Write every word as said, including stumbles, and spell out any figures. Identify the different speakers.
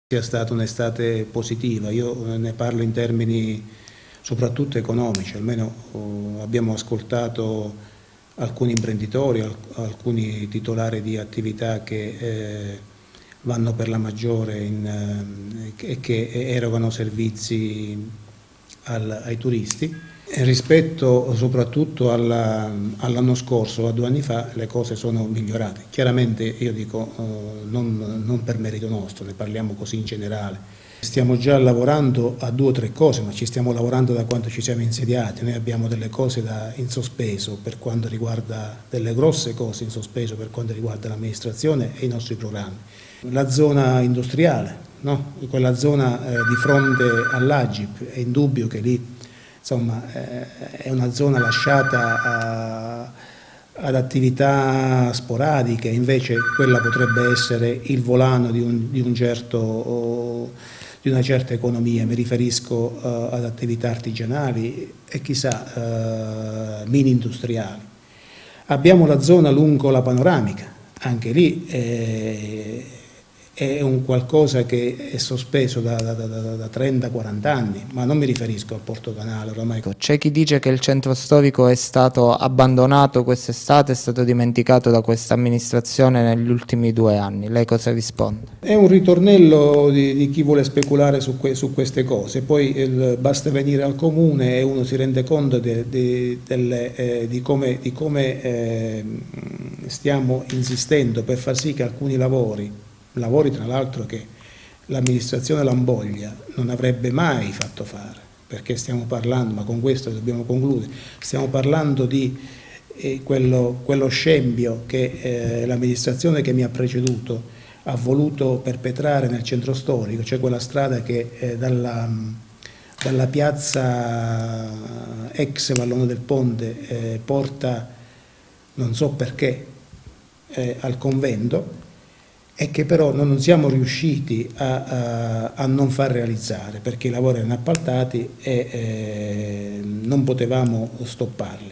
Speaker 1: sia stata un'estate positiva. Io ne parlo in termini soprattutto economici, almeno oh, abbiamo ascoltato alcuni imprenditori, alcuni titolari di attività che eh, vanno per la maggiore e eh, che erogano servizi al, ai turisti. E rispetto soprattutto all'anno scorso, a due anni fa, le cose sono migliorate. Chiaramente io dico eh, non, non per merito nostro, ne parliamo così in generale. Stiamo già lavorando a due o tre cose, ma ci stiamo lavorando da quando ci siamo insediati. Noi abbiamo delle cose da, in sospeso per quanto riguarda, delle grosse cose in sospeso per quanto riguarda l'amministrazione e i nostri programmi. La zona industriale, no? Quella zona eh, di fronte all'A G I P, è indubbio che lì insomma, eh, è una zona lasciata a, ad attività sporadiche, invece quella potrebbe essere il volano di, un, di, un certo, oh, di una certa economia. Mi riferisco uh, ad attività artigianali e chissà uh, mini industriali. Abbiamo la zona lungo la panoramica, anche lì eh, è un qualcosa che è sospeso da, da, da, da trenta quaranta anni, ma non mi riferisco al Porto Canale oramai.
Speaker 2: C'è chi dice che il centro storico è stato abbandonato quest'estate, è stato dimenticato da questa amministrazione negli ultimi due anni. Lei cosa risponde?
Speaker 1: È un ritornello di, di chi vuole speculare su, que, su queste cose, poi il, basta venire al comune e uno si rende conto de, de, delle, eh, di come, di come eh, stiamo insistendo per far sì che alcuni lavori lavori tra l'altro che l'amministrazione Lamboglia non avrebbe mai fatto fare, perché stiamo parlando, ma con questo dobbiamo concludere, stiamo parlando di eh, quello, quello scempio che eh, l'amministrazione che mi ha preceduto ha voluto perpetrare nel centro storico, cioè quella strada che eh, dalla, dalla piazza ex Vallone del Ponte eh, porta, non so perché, eh, al convento, e che però non siamo riusciti a, a, a non far realizzare perché i lavori erano appaltati e eh, non potevamo stopparli.